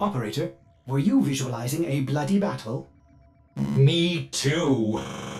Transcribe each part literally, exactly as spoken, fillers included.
Operator, were you visualizing a bloody battle? Me too.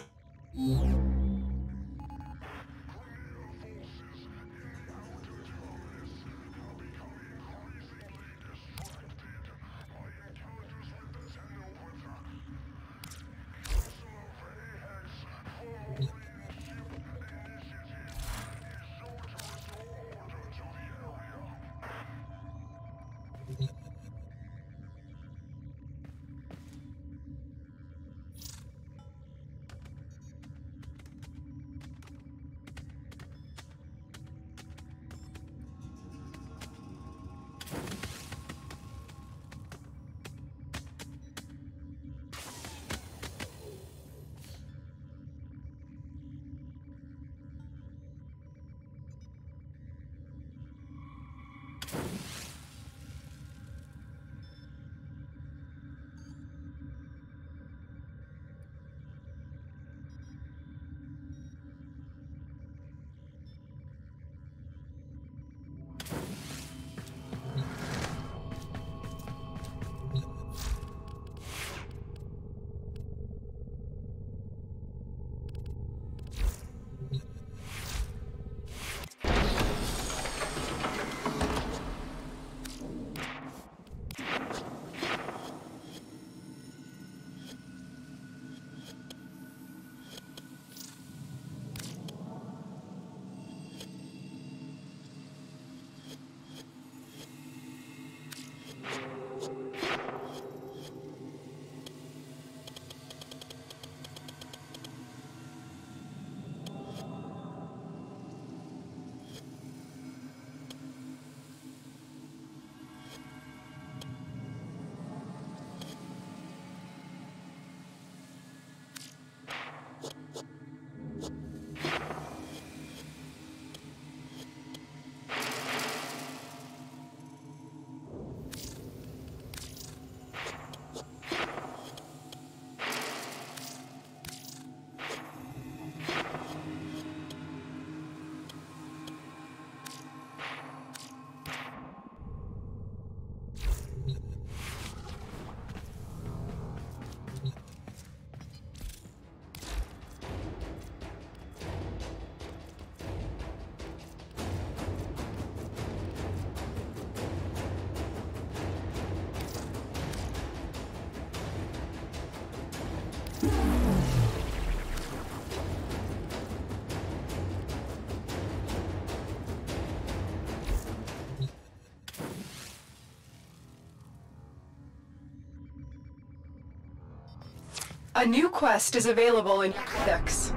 A new quest is available in Codex.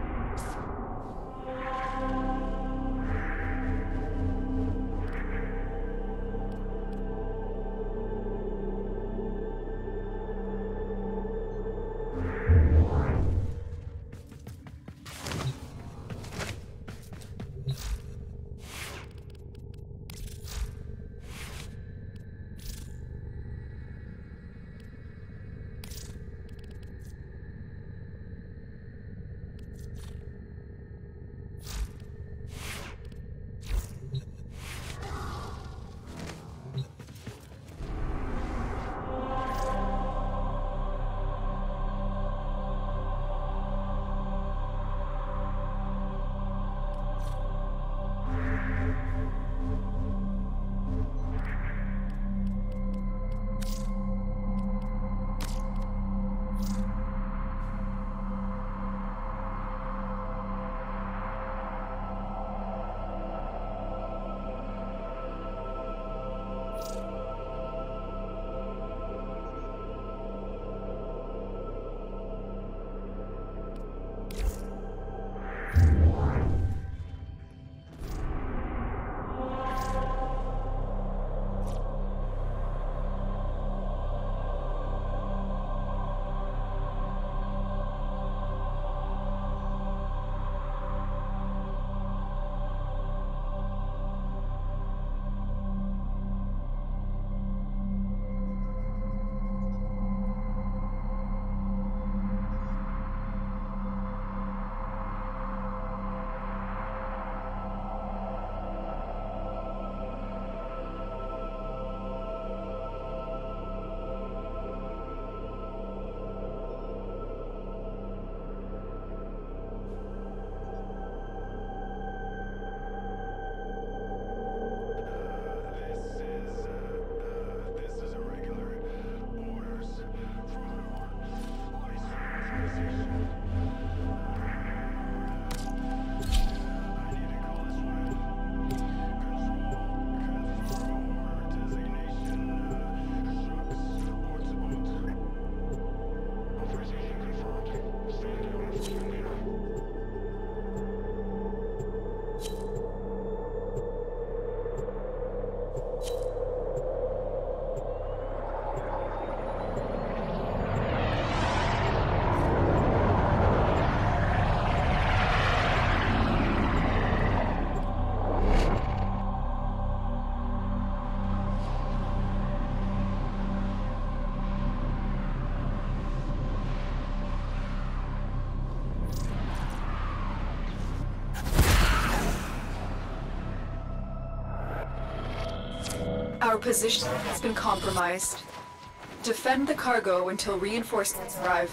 Our position has been compromised. Defend the cargo until reinforcements arrive.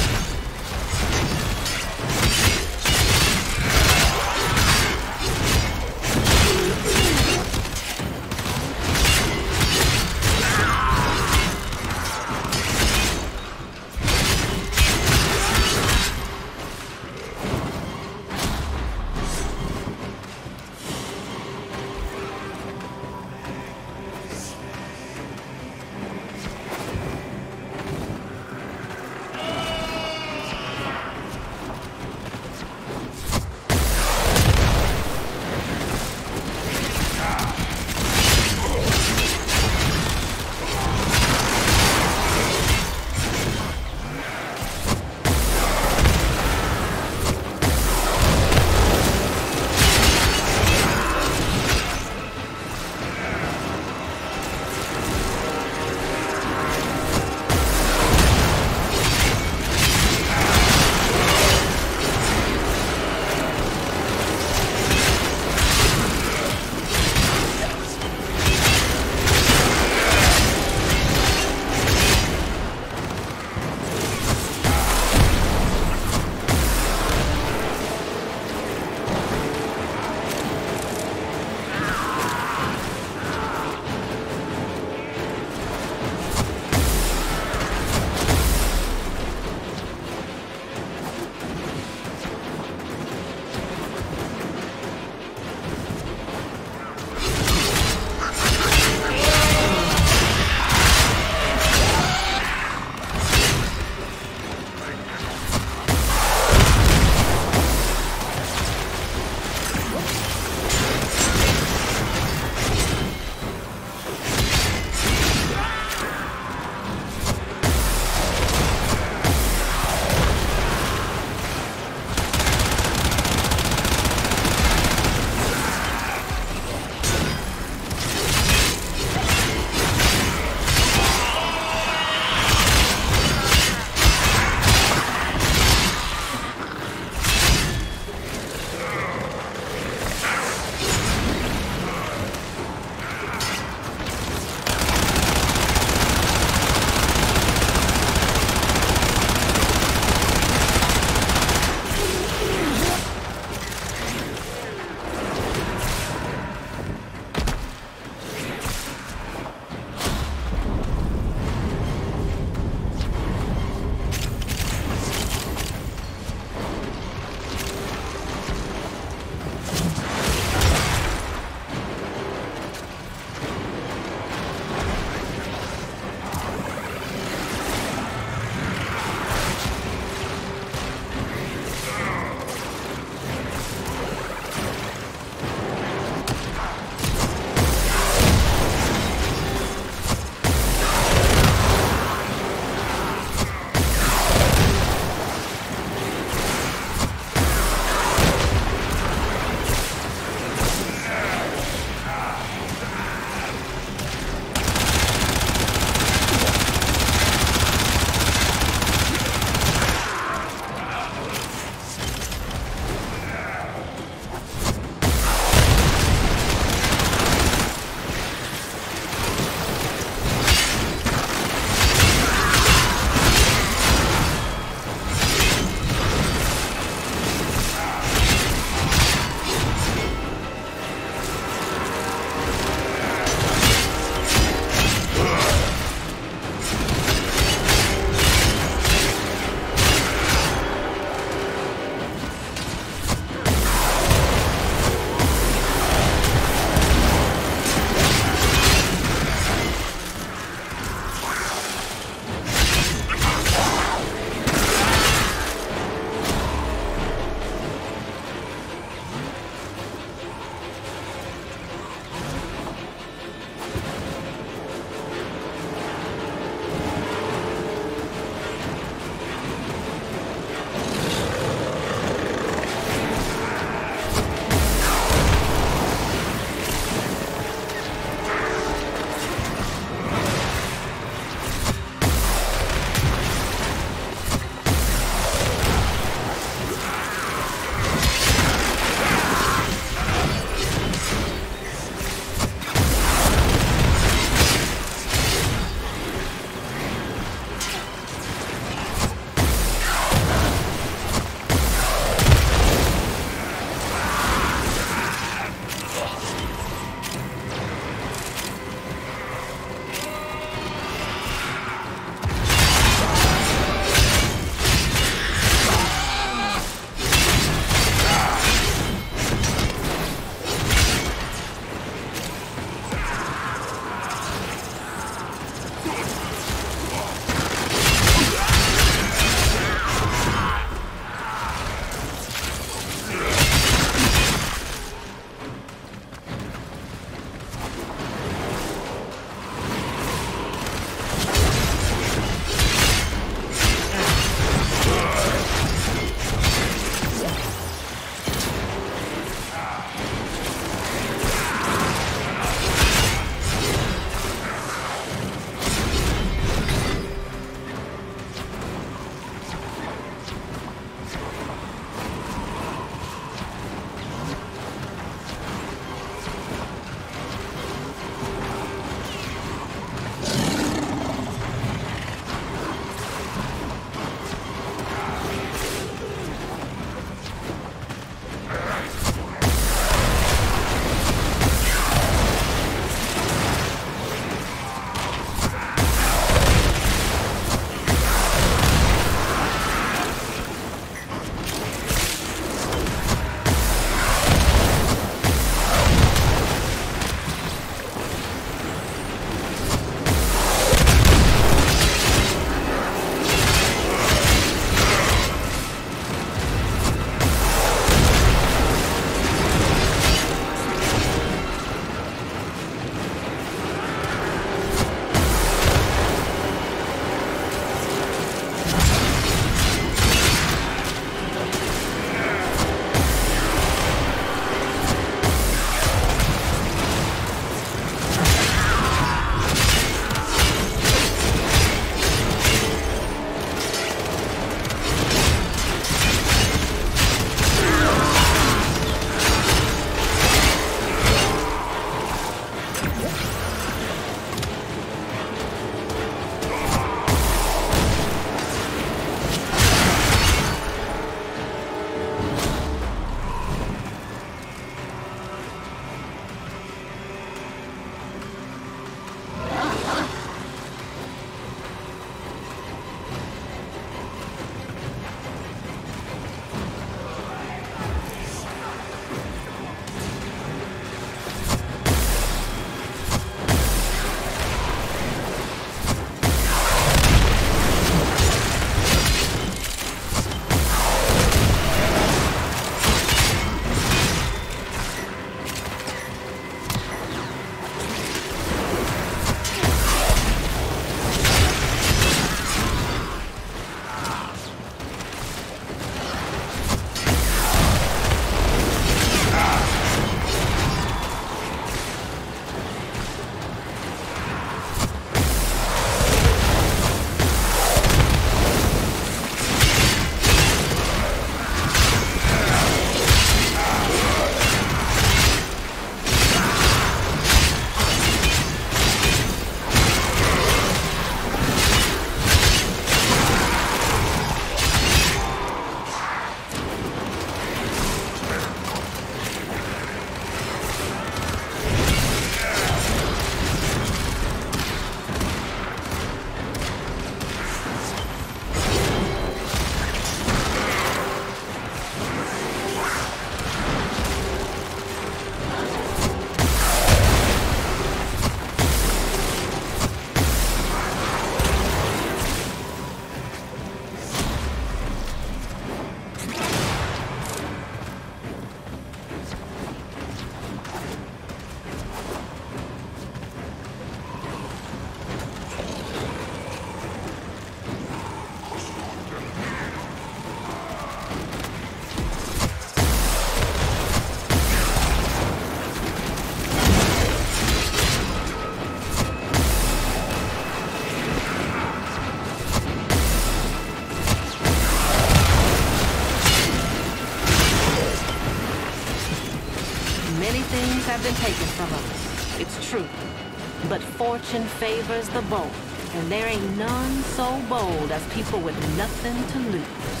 things have been taken from us. It's true. But fortune favors the bold, and there ain't none so bold as people with nothing to lose.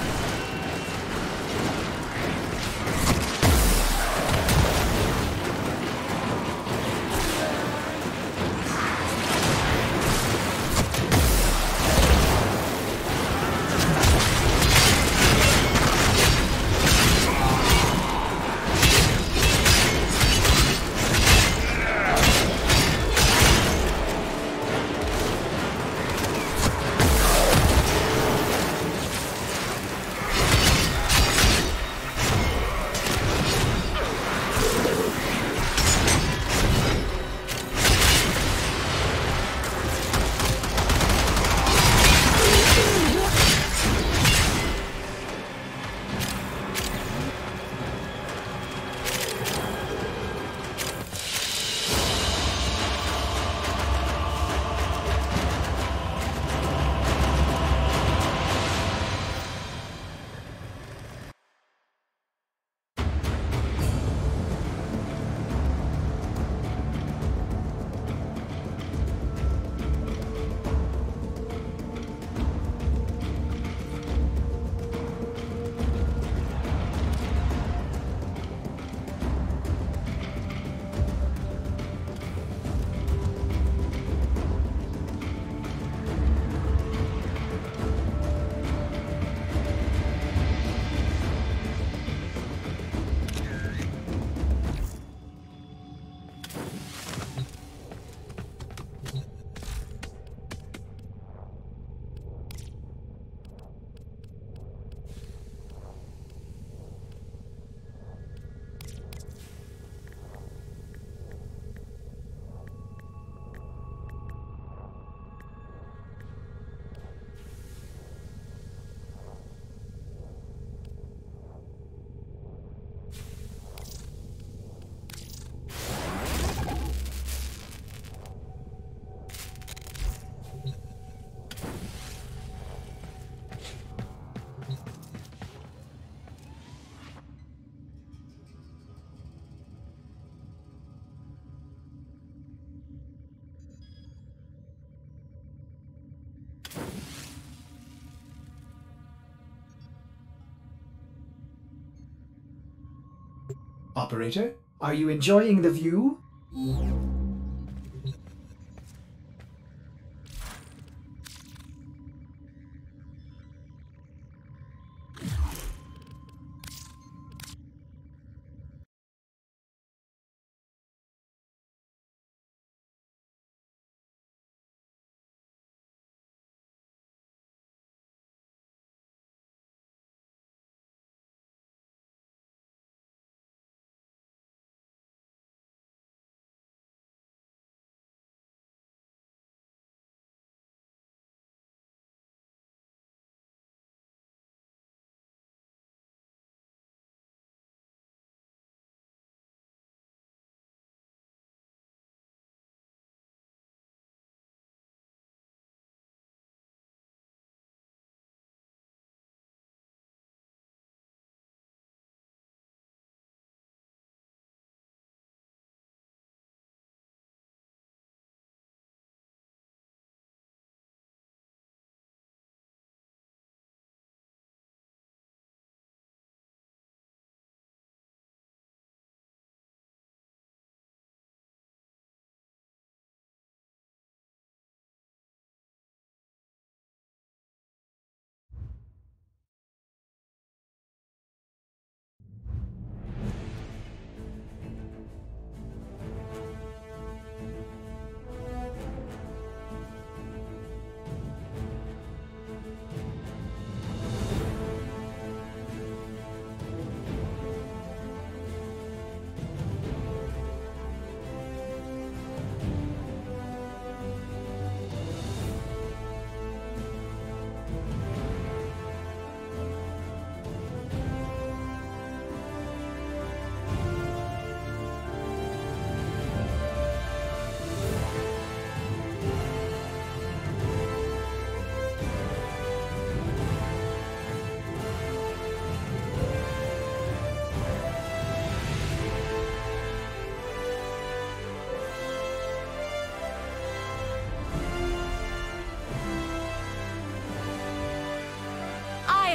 Operator, are you enjoying the view?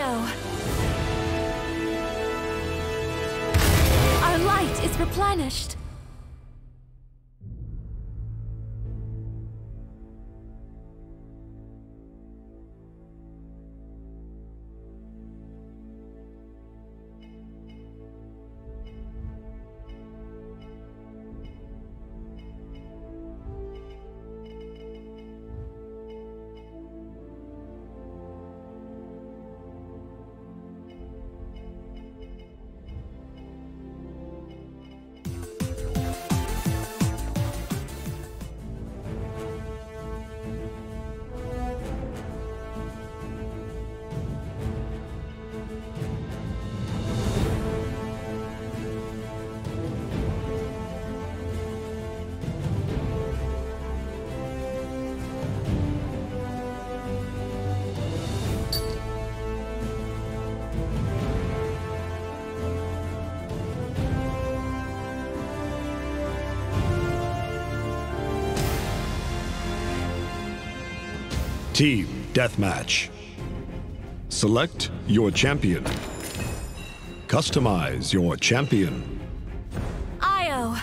Io! Our light is replenished. Team Deathmatch. Select your champion. Customize your champion. Io!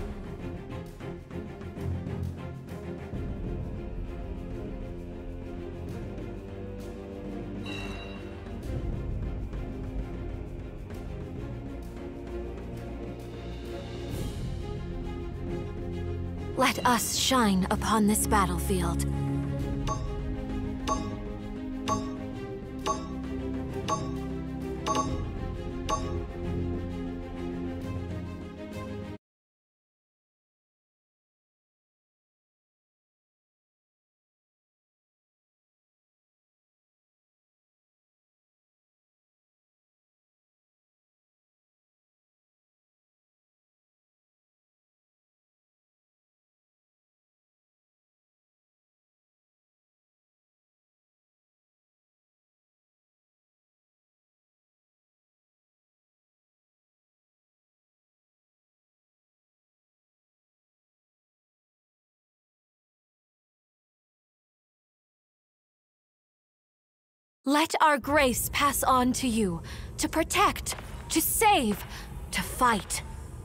Let us shine upon this battlefield. Let our grace pass on to you, to protect, to save, to fight.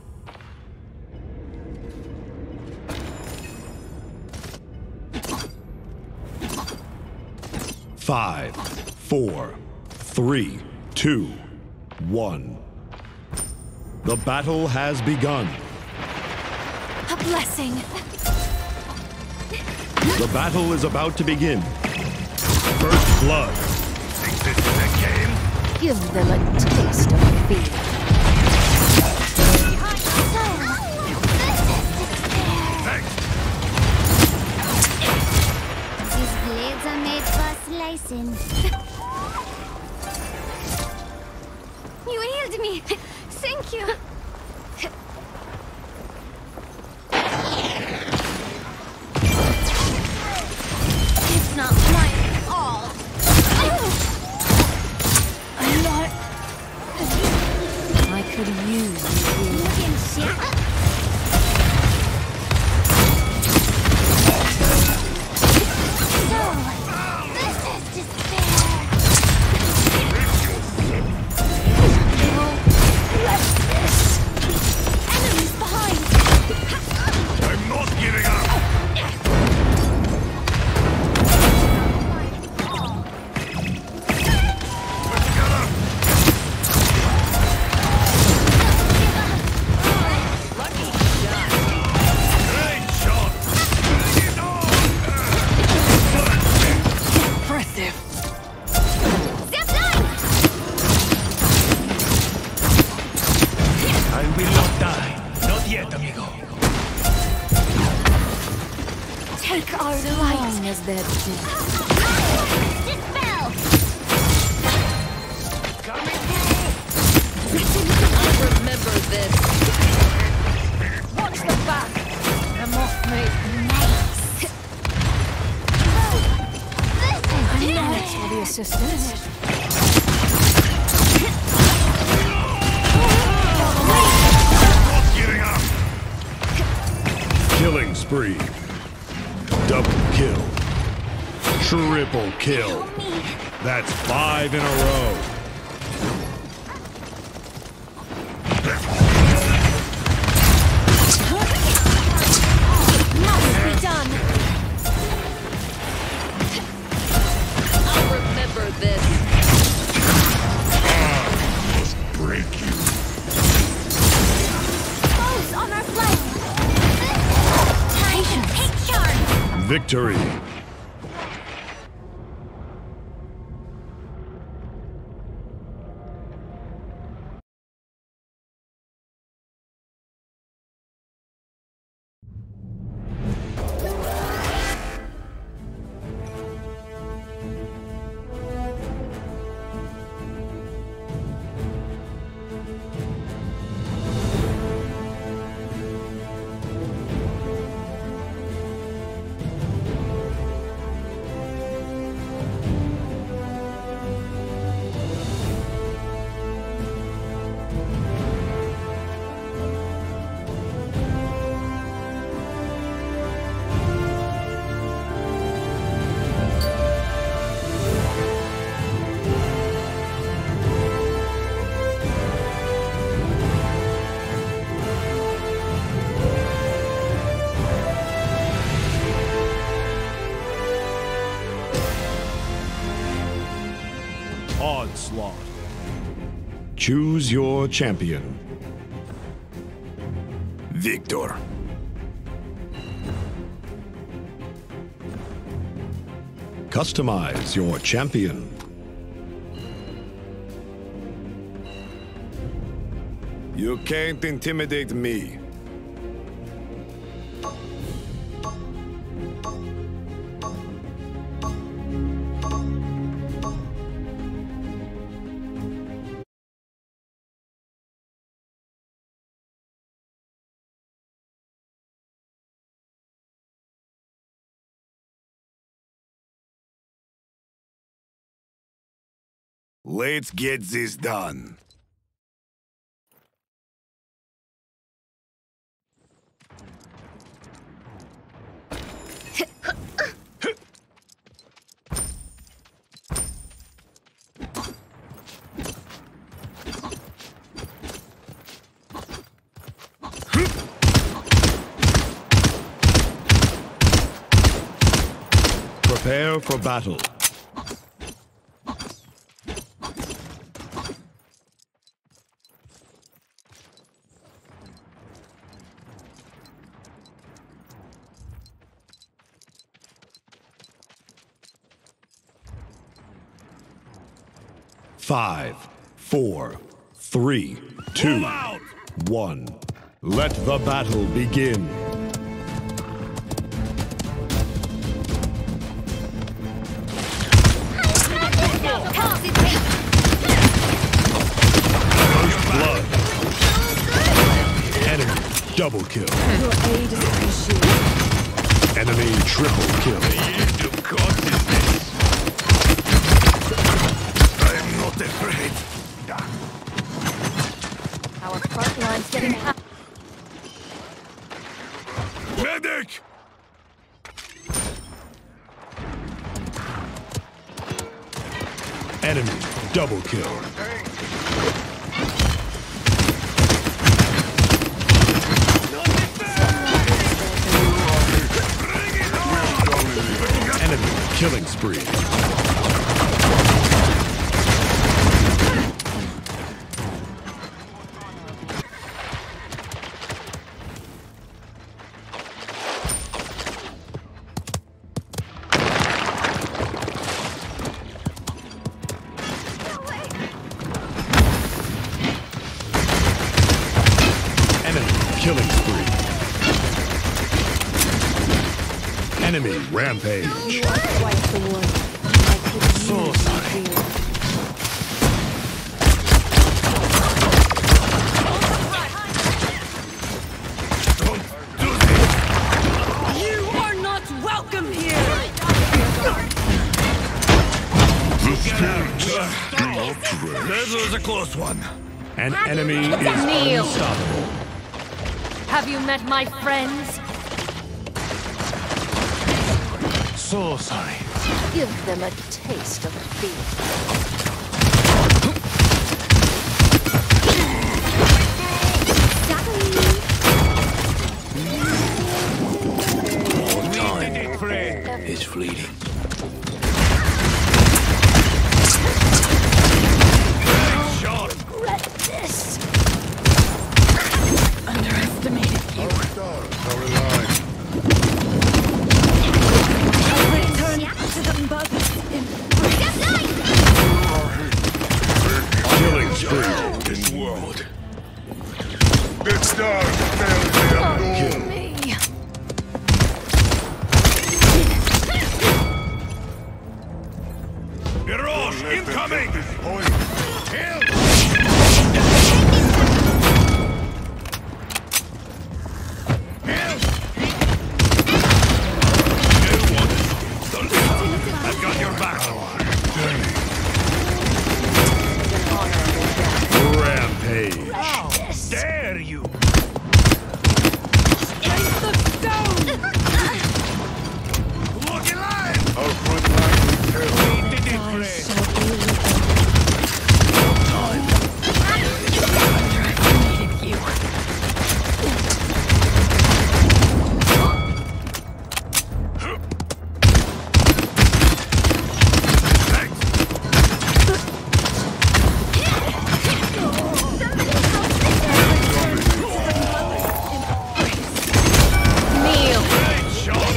Five, four, three, two, one. The battle has begun. A blessing. The battle is about to begin. First blood. Think this is a game? Give them a taste of fear. Thanks. These blades are made for slicing. You healed me. Thank you. It's not mine at all. I'm not. I could use you. You can shit. So, this is despair. Let's this. Enemies behind. I'm not giving up. Great shot. Impressive. Zip line. I will not die. Not yet, amigo. Take our light as their due. Dispel. I remember this. Watch the back. I'm off, mate. Nice. This is Thanks for the assistance. Not giving up. Killing spree. Double kill. Triple kill. me. That's five in a row. Must be done. I'll remember this. Break you. Foes on our flank. Patience. Take charge. Victory. Onslaught. Choose your champion. Victor. Customize your champion. You can't intimidate me. Let's get this done. Prepare for battle. Five, four, three, two, one. Let the battle begin. First blood. Enemy double kill. Your aid is appreciated. Enemy triple kill. I'm not afraid. Our front line's getting hot. Medic! Enemy double kill. Enemy killing spree. Killing spree. Enemy rampage. You are quite the one. I could So use sorry. you. Don't do this! You are not welcome here! That was a close one. An enemy is Kneel. unstoppable. Have you met my friends? So sorry. Give them a taste of fear. It's fleeting. Shot. Regret this. Underestimated you. Our stars are alive. Return to the mother's embrace. Killing spree. This world. The stars failed me Oh, alone. me. Mirage incoming! Help! Help! No one done it. I've got your back. Rampage. Dare you! Strength of stone. Look alive! Our front line will tell. We did it, friend. Underestimated you. Kneel. Great shot!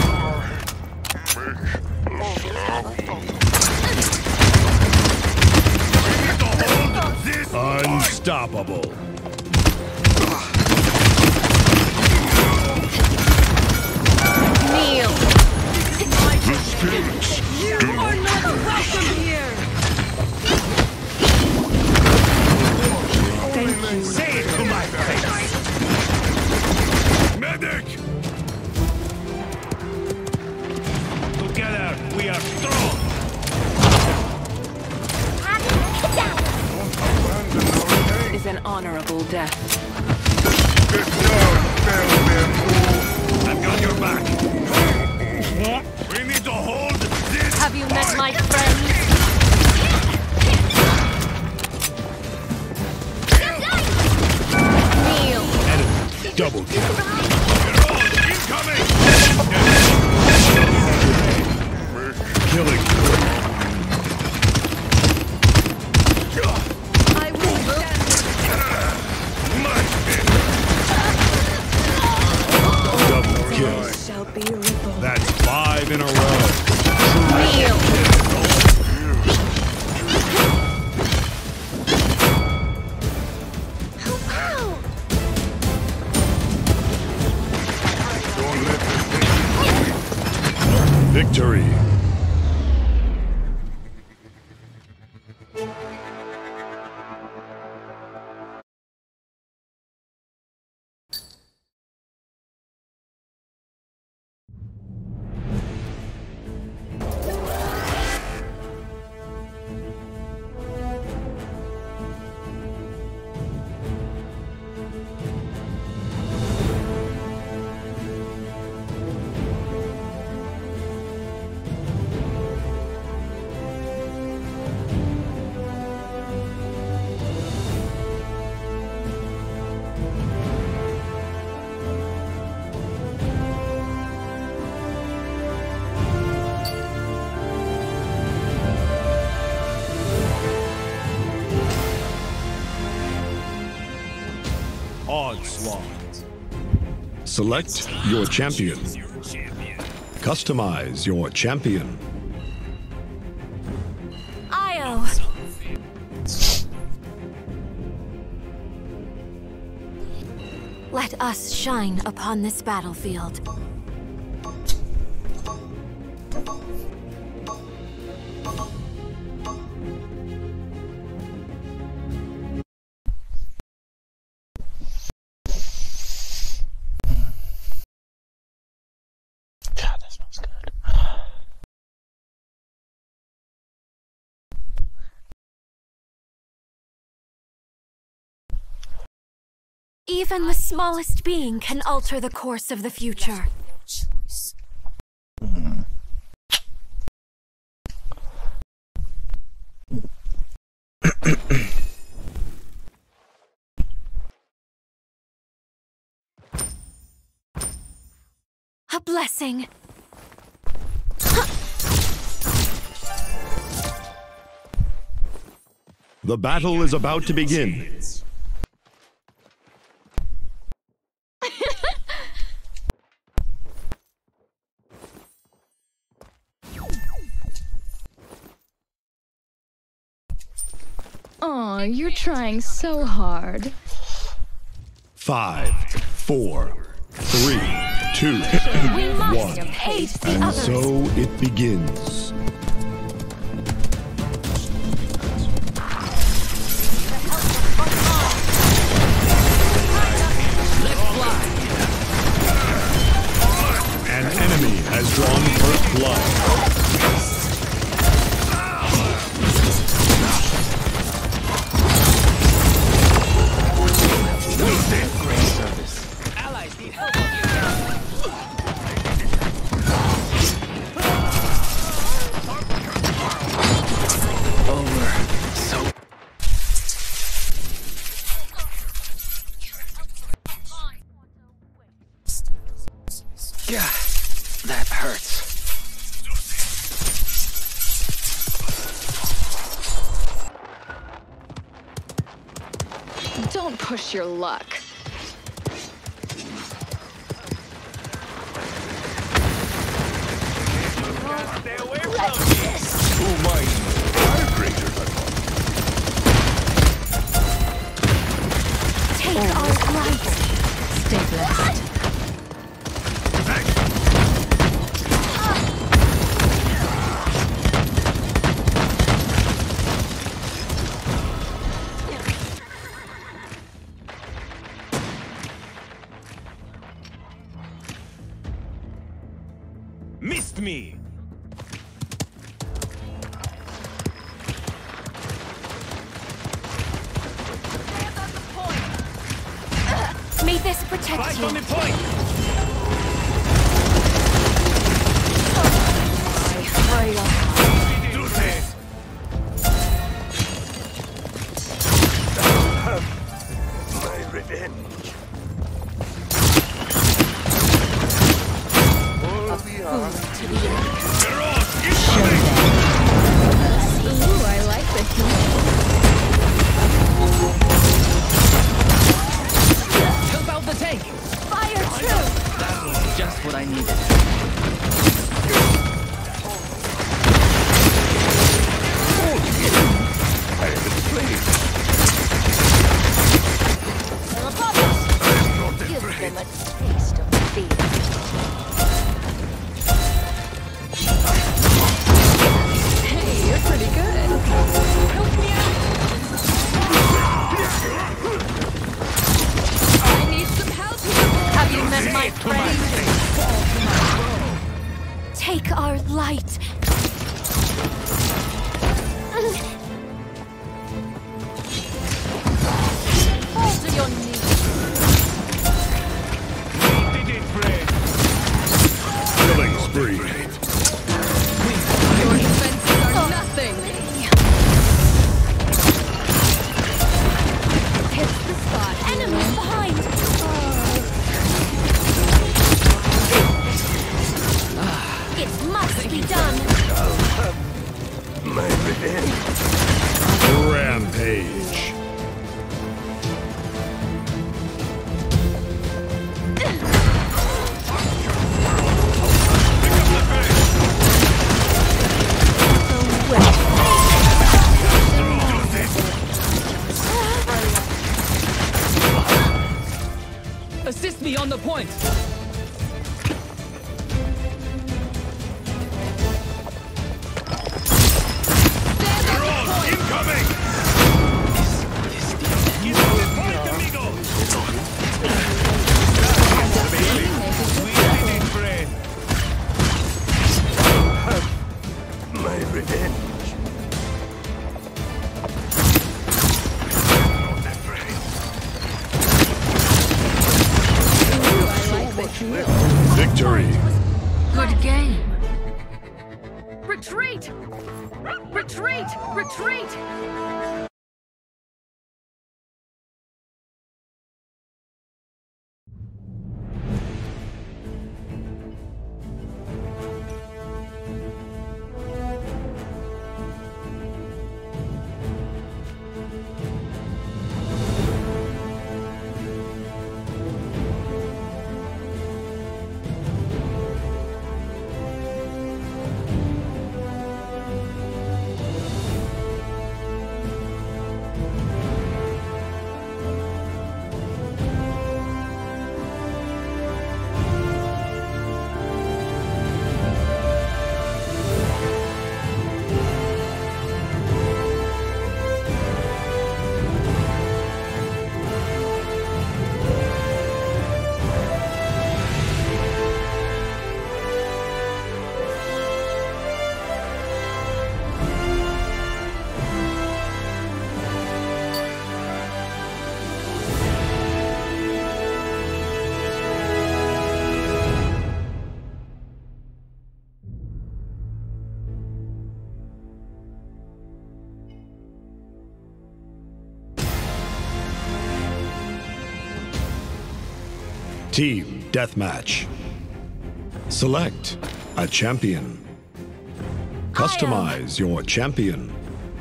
This Unstoppable. Kneel. the spirits You are not welcome here. Thank you. say it to my face. Medic! Together we are strong. Is an honorable death. The stars failed me, fool. I've got your back. We need to hold this. Have you met my friends? Kneel. Enemy double kill. Mirage incoming! Killing. I will stand. My Double kill. Shall be reborn. That's five in a row. Kneel. don't let this Victory. Onslaught. Select your champion. Customize your champion. Io. Let us shine upon this battlefield. Even the smallest being can alter the course of the future. A blessing. The battle is about to begin. Aw, you're trying so hard. Five, four, three, two, We must one. hate the And others. so it begins. An enemy has drawn first blood. God, that hurts. Don't push your luck. Stay away from me! Oh my, fire greater than Take our light. Stay blessed. Missed me! May this protect Fight you. on the point! Do this! I'll have my revenge. All the arms. They're on! Incoming! Ooh, I like the heat. Help out the tank! Fire true. That was just what I needed. I haven't played. I'm not afraid. Taste of fear. Hey, you're pretty good. Help me out. I need some help here. Have you met my friend? Take our light. Fall to your knees. Did it, friend? Killing spree. Your defenses are nothing. Hit the spot. Enemies behind. It must be done. My revenge. Rampage. Assist me on the point! They're on! Incoming! Get on the point, amigo! We did it, friend! I'll have my revenge. I'm not afraid. Ooh, I like the heat. Victory. Good game. Retreat! Retreat! Retreat! Team Deathmatch. Select a champion. Customize your champion.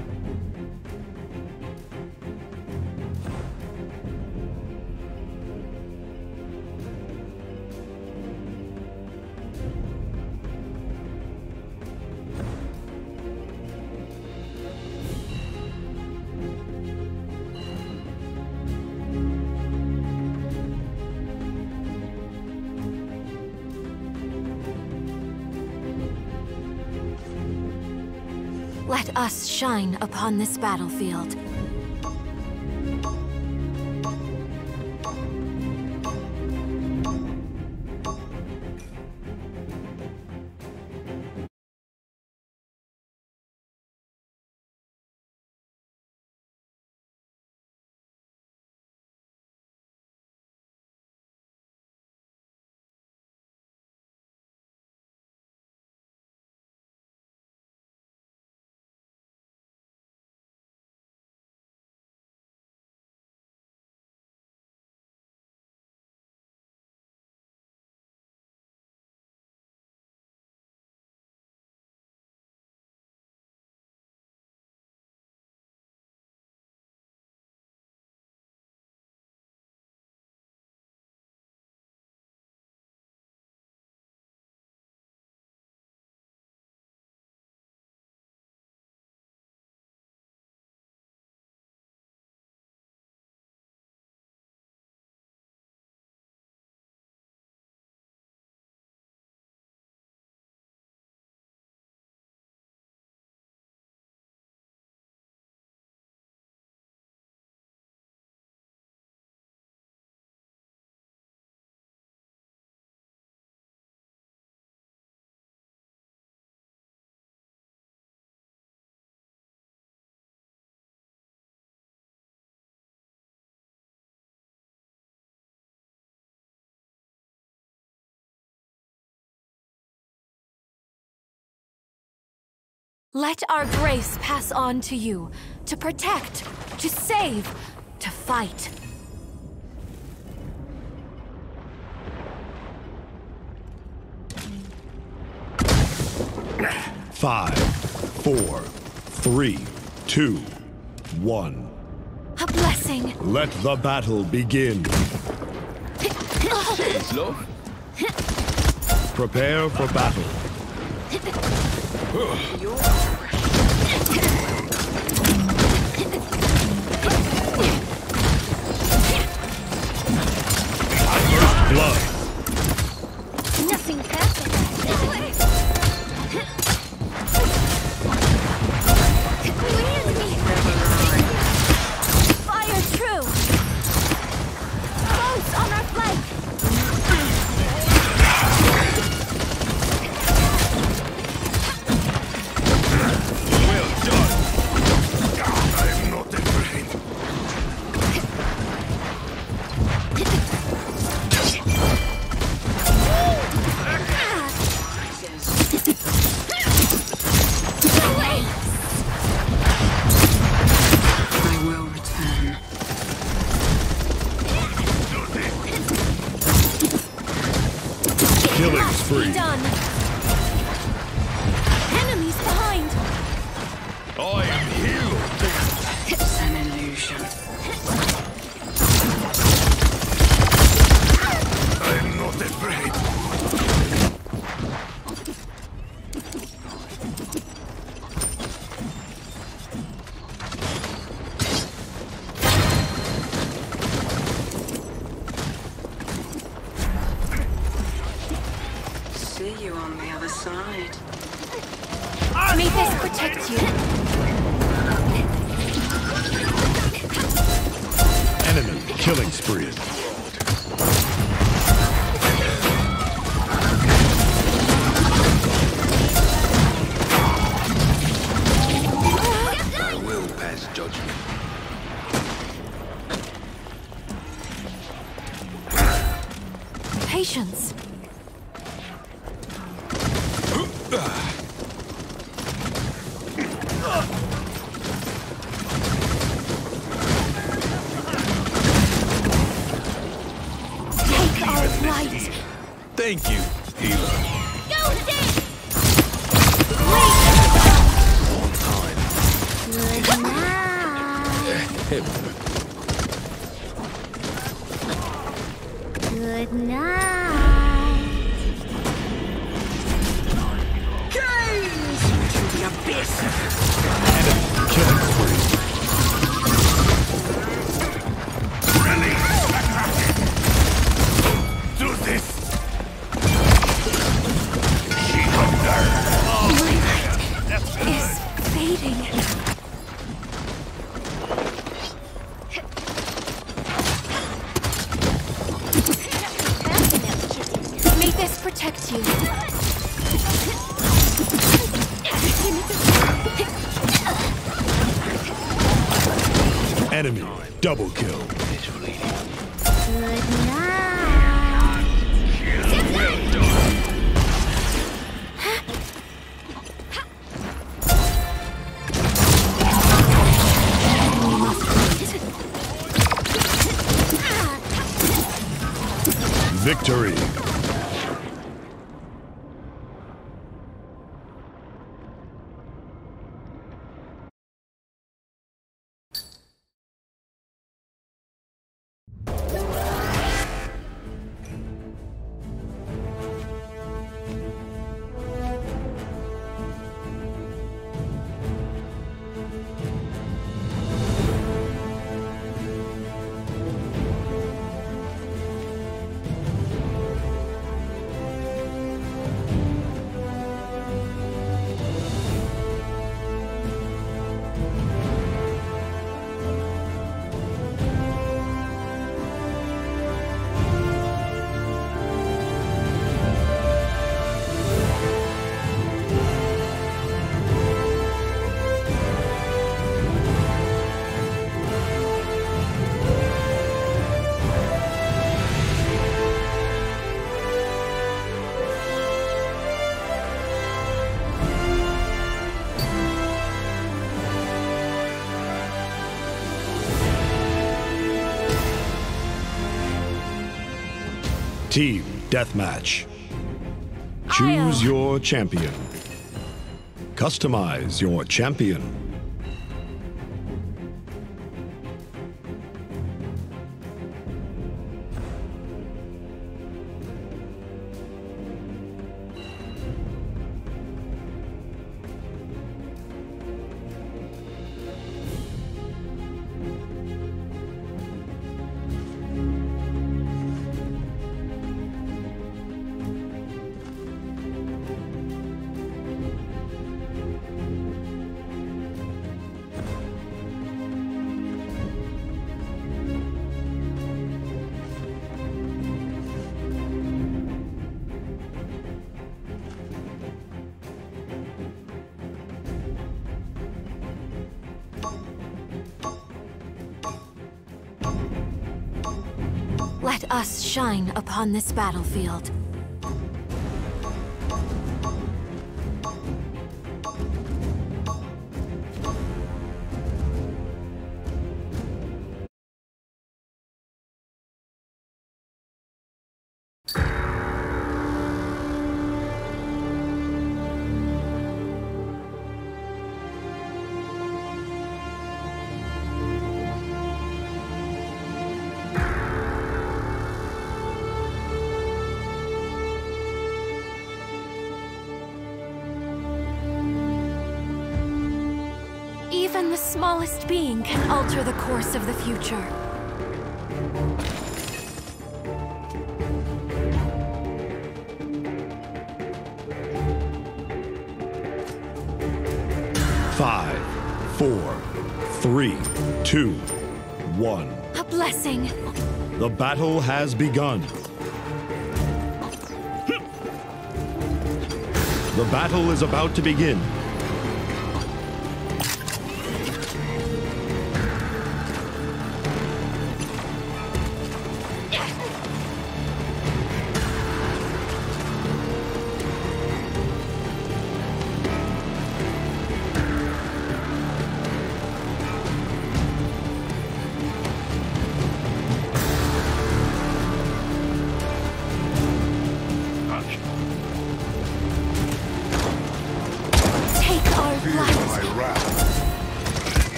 Let us shine upon this battlefield. Let our grace pass on to you, to protect, to save, to fight. Five, four, three, two, one. A blessing. Let the battle begin. Slow? Prepare for battle. First blood. Nothing perfect. Fire true. Boats on our flank. Well done. I'm not afraid. I will return. Killing spree. Done. Enemies behind. I am healed. It's an illusion. I'm not afraid. See you on the other side. May this protect you. Enemy killing spree. I will pass judgment. Patience. Take our life. Thank you, healer. Go, Dave! On time. Good night. Hey, Good night. Killing spree. do this! Is fading. May this protect you. Enemy double kill. Good night. Victory. Team Deathmatch. Choose your champion. Customize your champion. Let us shine upon this battlefield. Even the smallest being can alter the course of the future. Five, four, three, two, one. A blessing. The battle has begun. The battle is about to begin.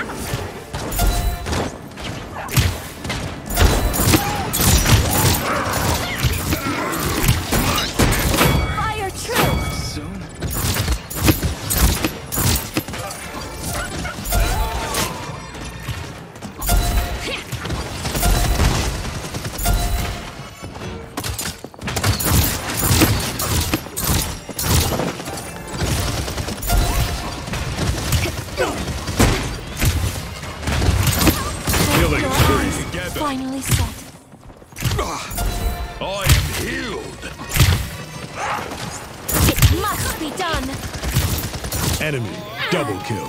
Fire true! Soon? Killing spree. Finally set. I am healed. It must be done! Enemy double kill.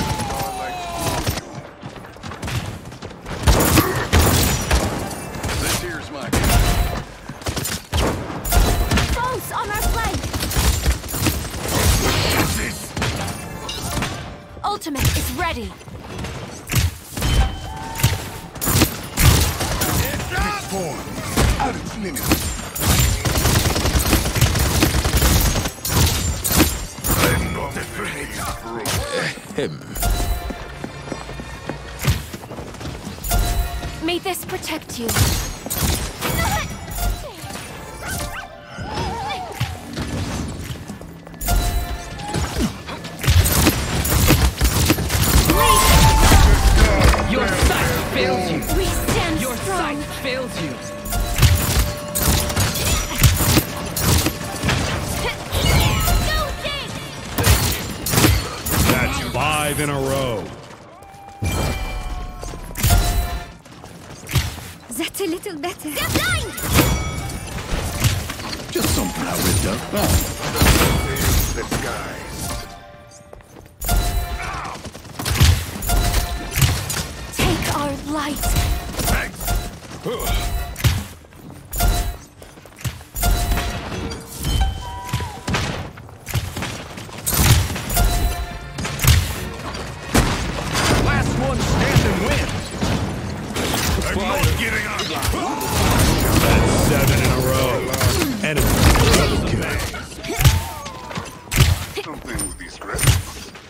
This here's my Foes on our flank! Ultimate is ready! form out its limits. I'm not afraid of him. May this protect you. Your sight fails you. We stand Your strong. sight fails you. That's five in a row. That's a little better. Just something I whipped up. The skies. Take our light. Last one standing wins. I'm not getting up. That's seven in a row. Enemy double kill. Something with these credits.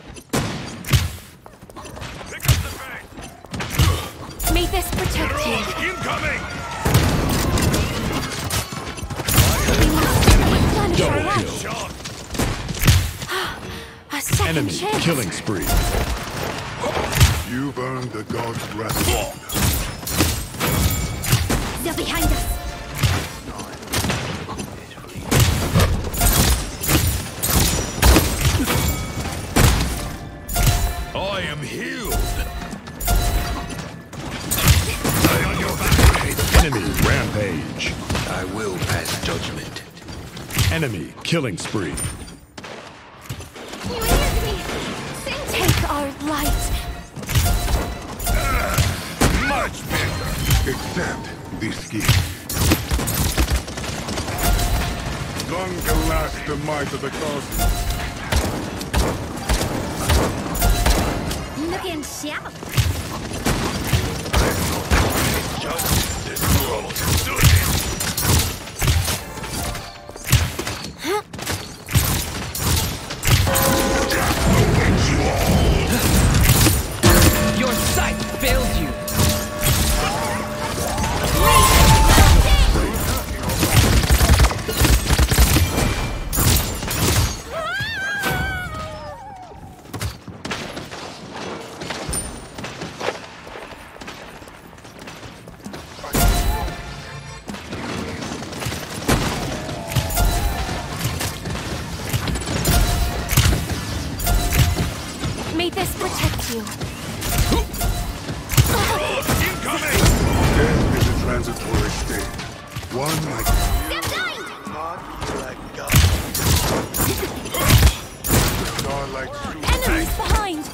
Pick up the bank. May this protect you. Incoming. Done Double for kill. Shot. A second Enemy chance. killing spree. You've earned the god's wrath. They're behind us. I am healed. Stay on your back. Enemy rampage. I will pass judgment. Enemy killing spree. You heard me. Take our light. Much better. Except this gift. Long can last the might of the cosmos. Looking sharp. Just this world. Do this. Your sight fails you. May this protect you. Incoming! Death is a transitory state. One like not like God. Not like Enemies behind.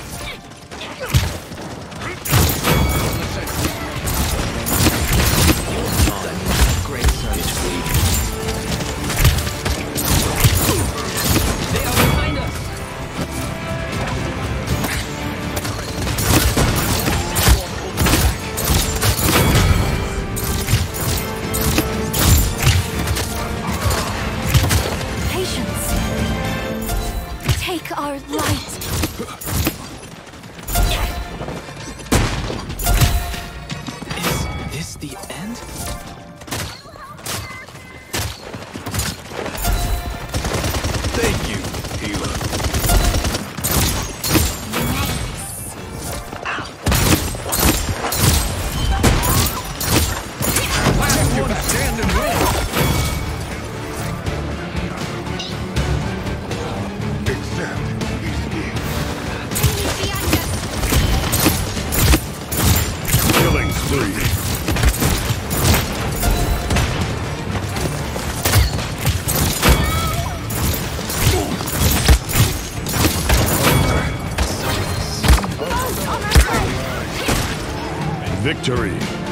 Great sight. They are behind us. Patience. Take our light. Victory.